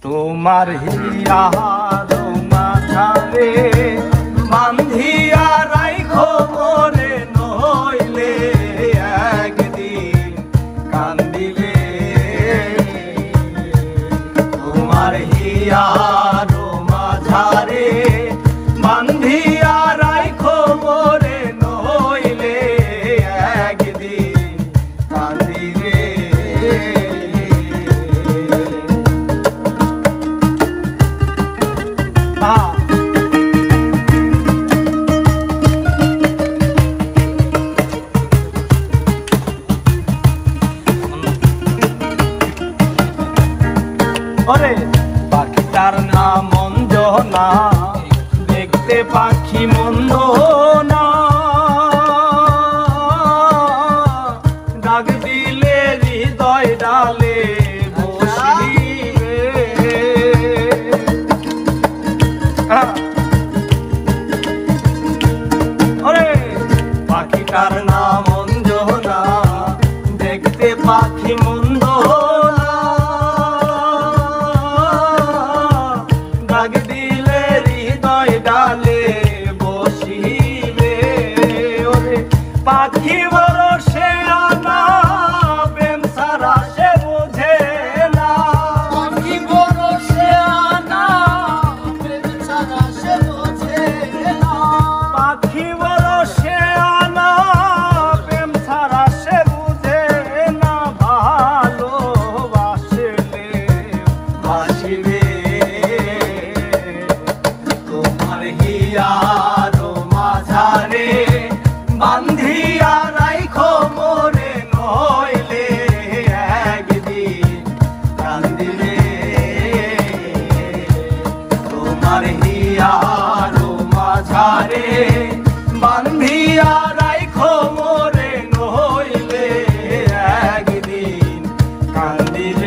তোমার হিয়ার মাথারে বান্ধিয়া রাইখো মোরে, নইলে একদিন কান্দিবে। তোমার হিয়ার মাঝারে বান্ধিয়া রাইখো মোরে, নইলে একদিন কান্দিবে। ওরে পাখিটার নাম অঞ্জনা, দেখতে পাখি মন্দ না, ডাক দিলে হৃদয় ডালে বসিবে। ওরে পাখিটার নাম অঞ্জনা, দেখতে পাখি মন্দ না, ডাক দিলে হৃদয় ডালে বসিবে। ওরে পাখি বরসে আনা, প্রেম সারা সে বোঝে না। পাখি বরসে আনা, প্রেম সারা সে বোঝে না। পাখি বরসে আনা, প্রেম সারা সে বুঝে না। ভালোবাসলে বাসিবে। তোমার হিয়ার মাঝারে বান্ধিয়া রাইখো মোরে, নইলে একদিন কান্দিবে। তোমার হিয়ার মাঝারে বান্ধিয়া রাইখো মোরে, নইলে একদিন কান্দিবে।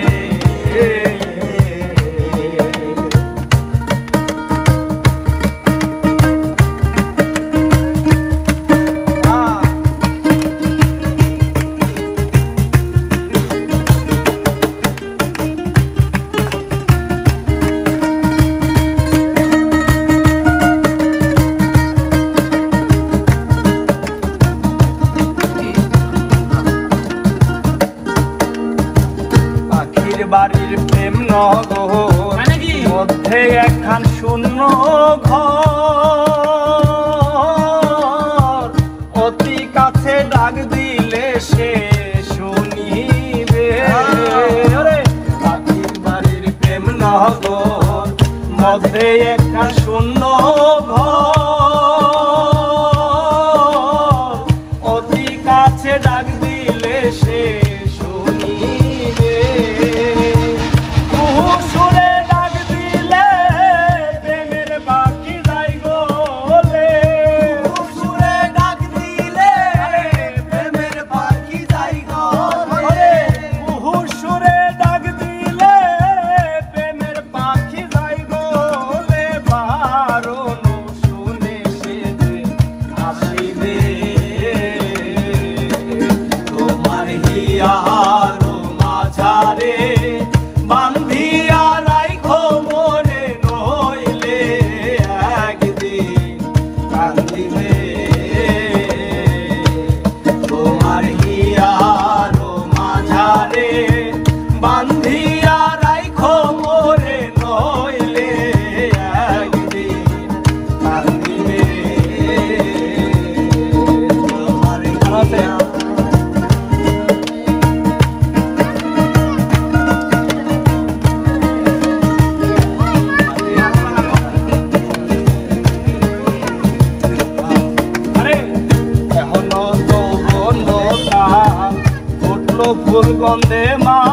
পাখির বাড়ির প্রেম নগর মধ্যে একখান শূন্য ঘর, অতি কাছে ডাক দিলে সে শুনিবে। ওরে পাখির বাড়ির প্রেম নগর মধ্যে একখান শূন্য ঘর, অতি কাছে ডাক দিলে সে শুনিবে। সুরে ডাক দিলে প্রেমের বাকি যাই গোলে। সুরে ডাক দিলে প্রেমের পাখি যাই গলে। সুরে ডাক দিলে প্রেমের পাখি যাই গোলে। বারণ শুনে সে যে আসিবে। তোমার হিয়ার মাঝারে বান্ধিয়া রাইখো মোরে, নইলে একদিন কান্দিবে। তোমার হিয়ার মাঝারে বান্ধিয়া রাইখো মোরে, নইলে একদিন কান্দিবে। তোমার হিয়ার ফুল গন্ধে মা